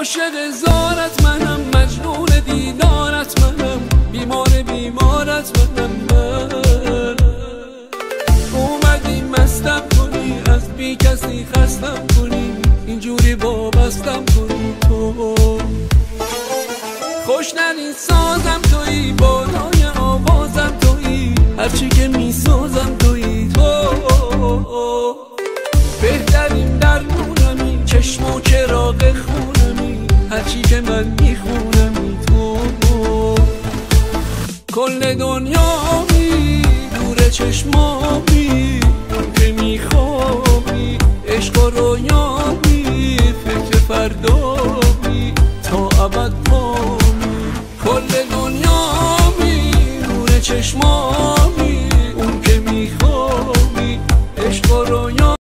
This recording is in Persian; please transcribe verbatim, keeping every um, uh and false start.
عاشق زارت منم، مجنون دیدارت منم، بیمار بیمارت منم. من اومدی مستم کنی، از بی کسی خستم کنی، اینجوری وابستم کنی. تو خوشننی سازم تویی، بالای آوازم تویی، هرچی که میسازم تویی. تو بهترین درمونمی، چشم و چراغ خونمی، هرچی که من میخونمی. تو کل دنیامی، دور چشمامی، اون که میخوابی، عشق و رویامی، فکر فردا